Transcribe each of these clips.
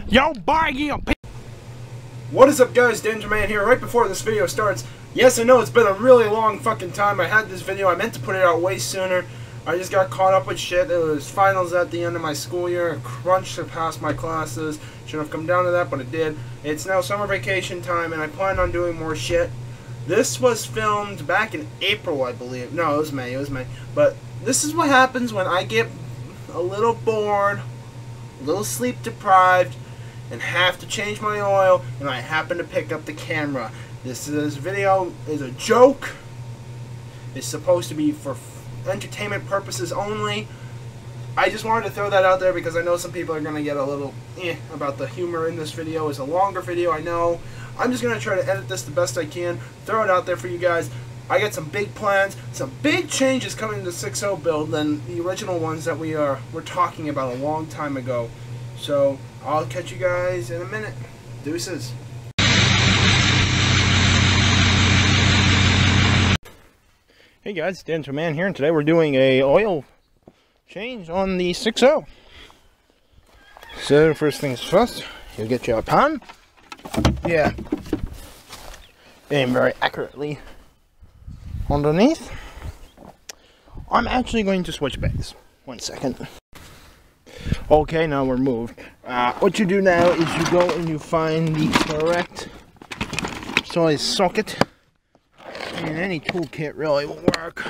Yo, buy you. What is up, guys? Danger Man here. Right before this video starts, yes, I know it's been a really long fucking time. I had this video. I meant to put it out way sooner. I just got caught up with shit. It was finals at the end of my school year. A crunch to pass my classes. Shouldn't have come down to that, but it did. It's now summer vacation time, and I plan on doing more shit. This was filmed back in April, I believe. No, it was May. It was May. But this is what happens when I get a little bored, a little sleep deprived, and have to change my oil, and I happen to pick up the camera. This video is a joke. It's supposed to be for entertainment purposes only. I just wanted to throw that out there because I know some people are going to get a little about the humor in this video. It's a longer video, I know. I'm just going to try to edit this the best I can, throw it out there for you guys. I got some big plans, some big changes coming to the 6.0 build than the original ones that we're talking about a long time ago. So I'll catch you guys in a minute. Deuces. Hey guys, Danger Man here, and today we're doing a oil change on the 6.0. So first things first, you'll get your pan. Yeah. Aim very accurately underneath. I'm actually going to switch bags. 1 second. Okay, now we're moved. What you do now is you go and you find the correct size socket, and any toolkit really will work.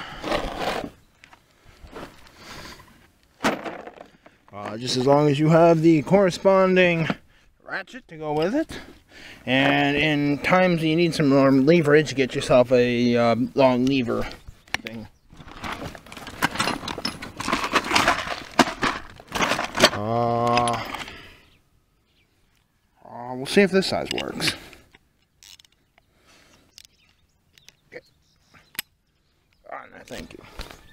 Just as long as you have the corresponding ratchet to go with it, and in times you need some more leverage, get yourself a long lever thing. We'll see if this size works. Okay. Oh, no, thank you.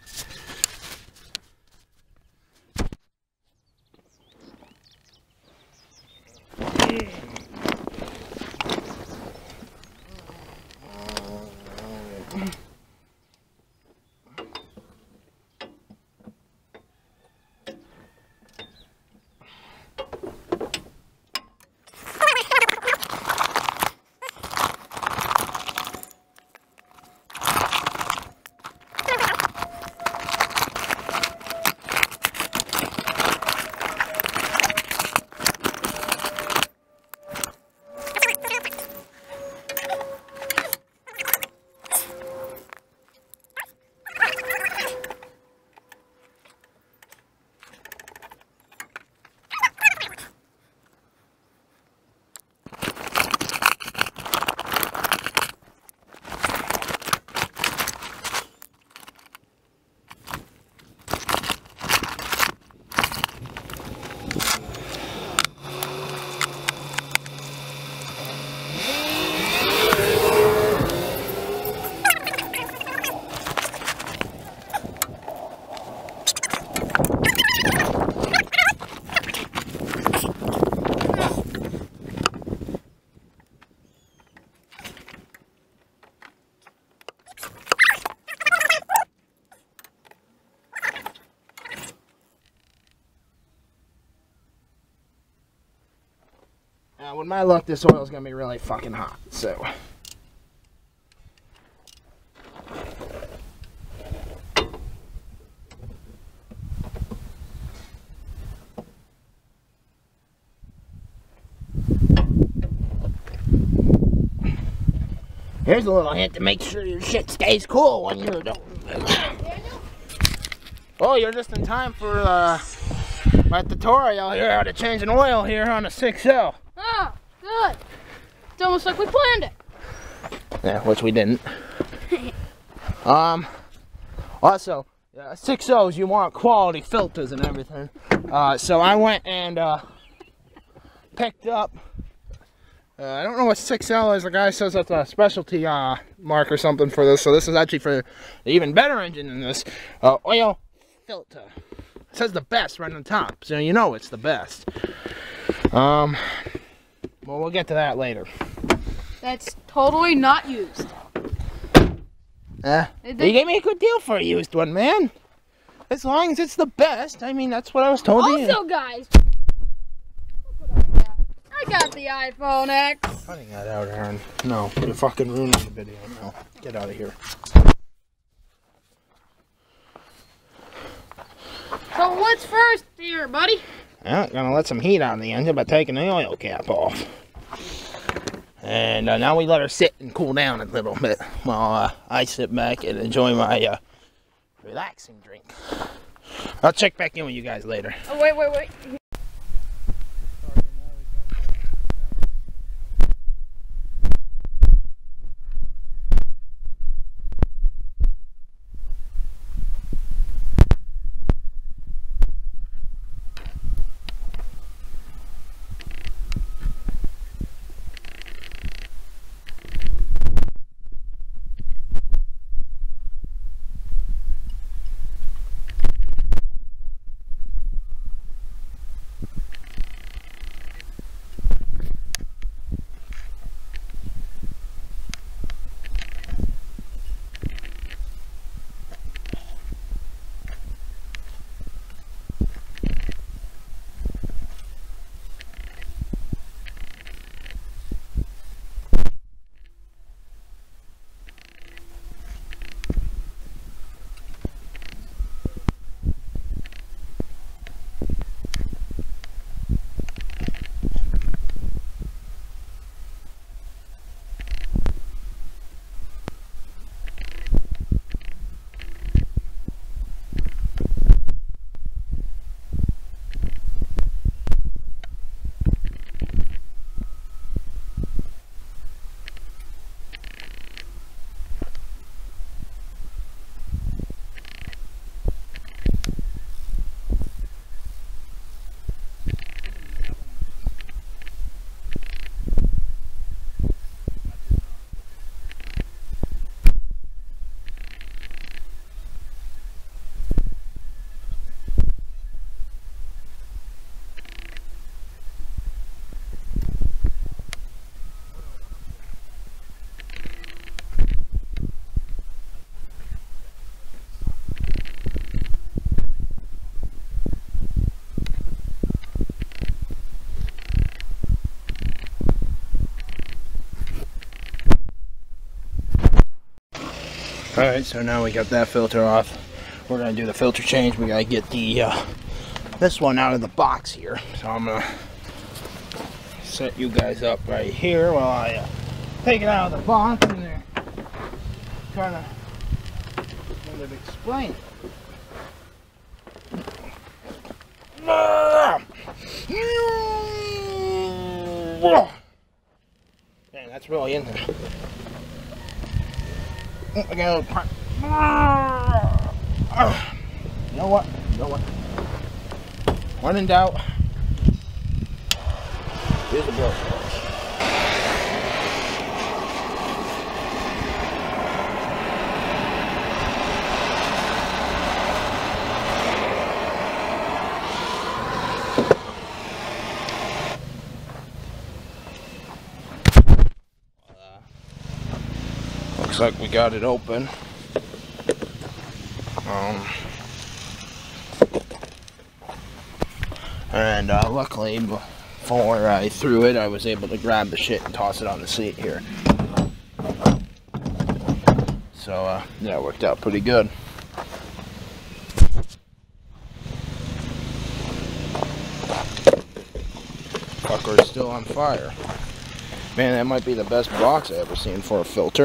With my luck, this oil is going to be really fucking hot, so. Here's a little hint to make sure your shit stays cool when you're doing. Oh, you're just in time for my tutorial here how to change an oil here on a 6.0. Oh, good. It's almost like we planned it. Yeah, which we didn't. Also, 6.0s, you want quality filters and everything. So I went and picked up, I don't know what 6L is. The guy says that's a specialty mark or something for this. So this is actually for the even better engine than this. Oil filter. It says the best right on top, so you know it's the best. Well, we'll get to that later. That's totally not used. You gave me a good deal for a used one, man. As long as it's the best. I mean, that's what I was told. Also, guys, got the iPhone X. Cutting that out, Aaron. No, you're fucking ruining the video now. Get out of here. So what's first here, buddy? Well, gonna let some heat out in the engine by taking the oil cap off. And now we let her sit and cool down a little bit while I sit back and enjoy my relaxing drink. I'll check back in with you guys later. Oh, wait. Alright, so now we got that filter off. We're gonna do the filter change. We gotta get the this one out of the box here. So I'm gonna set you guys up right here while I take it out of the box and then trying to kind of explain it. Man, that's really in there. I got a little part. You know what? When in doubt, use the brush. Looks like we got it open. And luckily, before I threw it, I was able to grab the shit and toss it on the seat here. So, yeah, it worked out pretty good. Fucker's still on fire. Man, that might be the best box I've ever seen for a filter.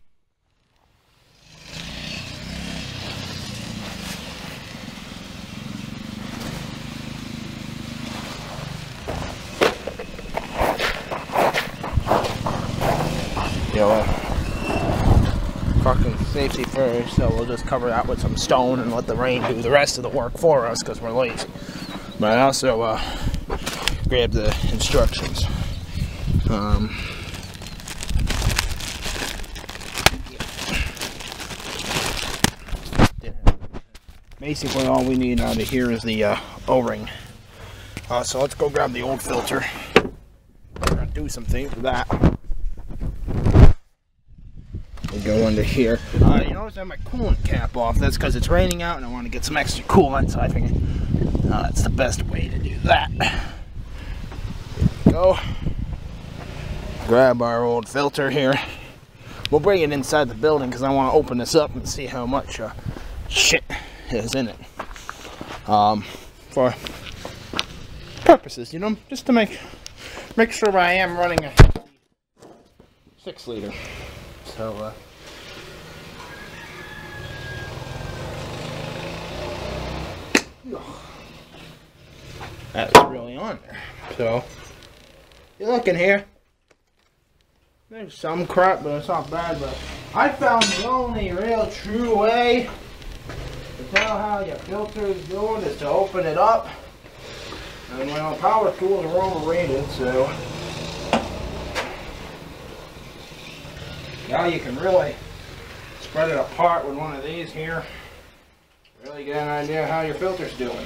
You know, fucking safety first, so we'll just cover that with some stone and let the rain do the rest of the work for us because we're lazy. But I also grabbed the instructions. Basically all we need out of here is the O-ring. So let's go grab the old filter. We're gonna do some things with that. We go under here. You notice I have my coolant cap off. That's because it's raining out and I want to get some extra coolant, so I think that's the best way to do that. There we go. grab our old filter here. We'll bring it inside the building because I want to open this up and see how much shit is in it. For purposes, you know, just to make sure I am running a 6 liter. So that's really on there. So you're looking here. There's some crap, but it's not bad. But I found the only real true way to tell how your filter is doing is to open it up. And well, power tools are overrated, so now you can really spread it apart with one of these here. Really get an idea how your filter's doing.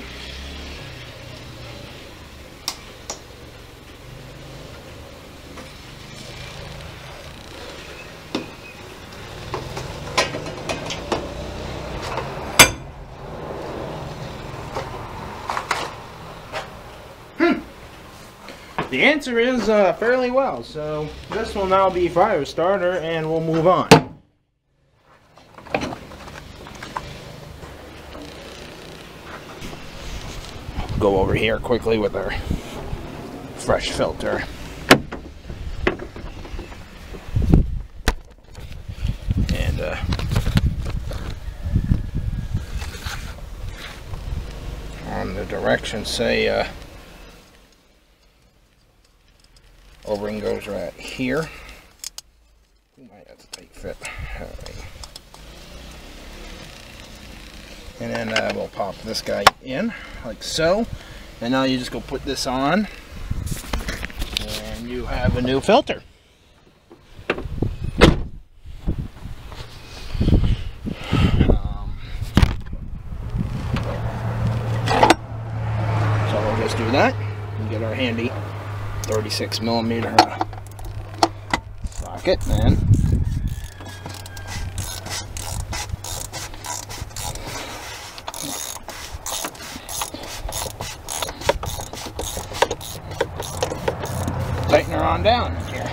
The answer is fairly well, so this will now be fire starter and we'll move on. Go over here quickly with our fresh filter. And on the directions say O-ring goes right here. Might have to tight fit. Right. And then we'll pop this guy in like so. And now you just go put this on, and you have a new filter. So we'll just do that and get our handy 36mm socket and tighten her on down here.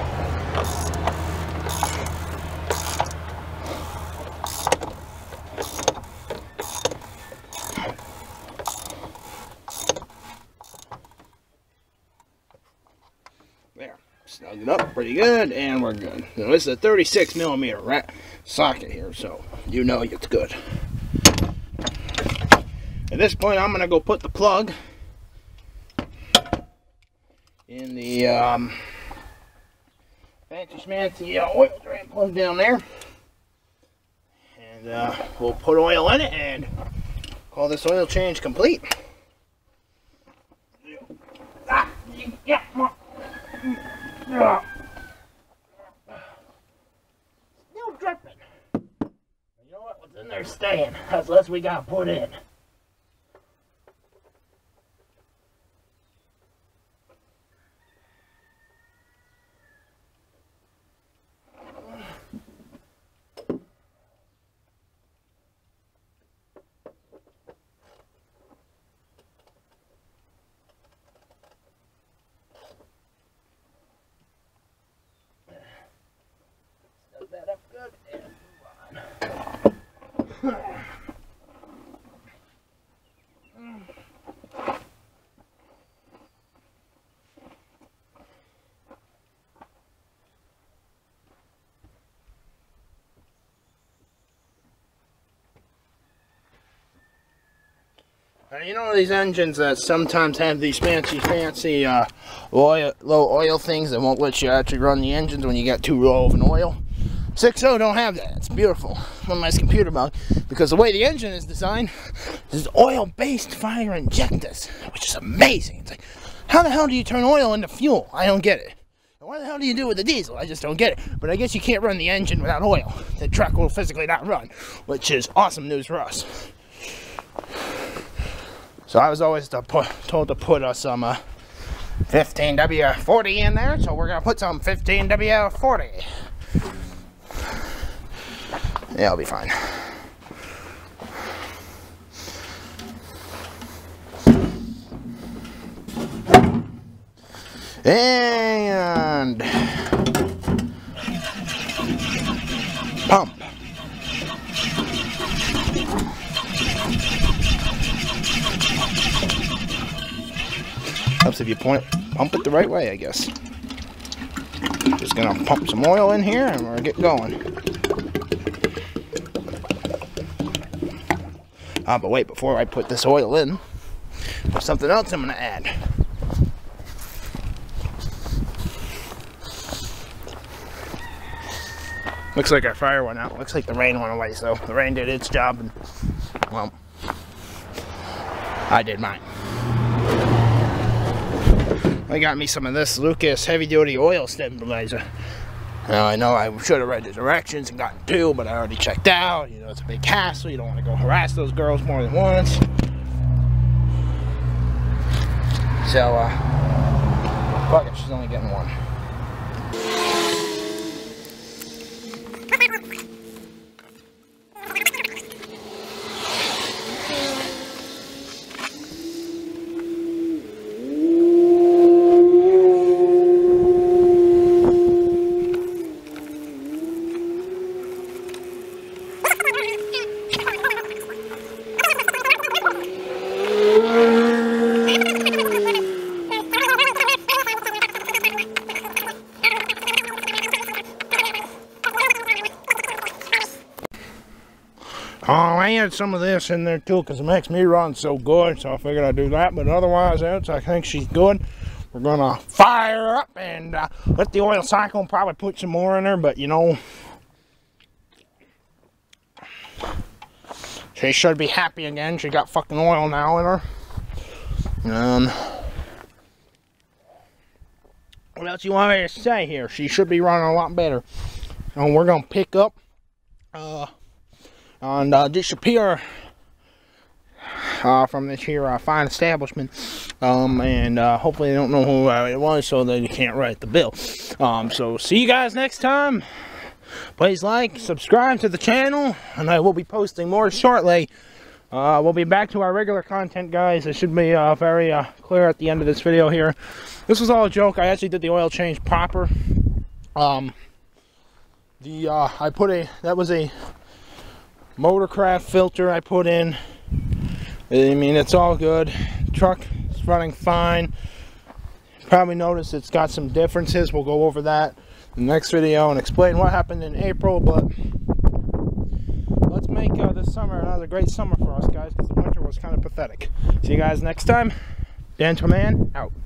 There, snug it up pretty good, and we're good. Now this is a 36mm socket here, so you know it's good. At this point, I'm gonna go put the plug in the fancy schmancy oil drain plug down there, and we'll put oil in it and call this oil change complete. Still dripping. You know what? What's in there staying. That's less we got put in. That up good and move on. Now, you know these engines that sometimes have these fancy low oil things that won't let you actually run the engines when you got too low of an oil? 6.0 don't have that. It's beautiful. One nice computer bug, because the way the engine is designed is oil-based fire injectors, which is amazing. It's like, how the hell do you turn oil into fuel? I don't get it. And what the hell do you do with the diesel? I just don't get it. But I guess you can't run the engine without oil. The truck will physically not run, which is awesome news for us. So I was always told to put some 15W40 in there, so we're going to put some 15W40. Yeah, it'll be fine. And pump. Helps if you pump it the right way, I guess. Just gonna pump some oil in here and we'll get going. But wait, before I put this oil in, there's something else I'm gonna add. Looks like our fire went out. Looks like the rain went away, so the rain did its job and, well, I did mine. I got me some of this Lucas heavy duty oil stabilizer. Now I know I should have read the directions and gotten two, but I already checked out. You know, it's a big hassle. You don't want to go harass those girls more than once. So, fuck it, she's only getting one. Oh, I added some of this in there too because it makes me run so good, so I figured I'd do that. But otherwise, I think she's good. We're gonna fire her up and let the oil cycle and probably put some more in her. But you know, she should be happy again. She got fucking oil now in her. What else you want me to say here? She should be running a lot better. And we're gonna pick up on disappear from this here fine establishment, and hopefully they don't know who it was, so they can't write the bill. So see you guys next time. Please like, subscribe to the channel, and I will be posting more shortly. We'll be back to our regular content, guys. It should be very clear at the end of this video here. This was all a joke. I actually did the oil change proper. I put that was a Motorcraft filter I put in. I mean, it's all good. The truck is running fine. Probably noticed it's got some differences. We'll go over that in the next video and explain what happened in April. But let's make this summer another great summer for us, guys, because the winter was kind of pathetic. See you guys next time. Dental Man out.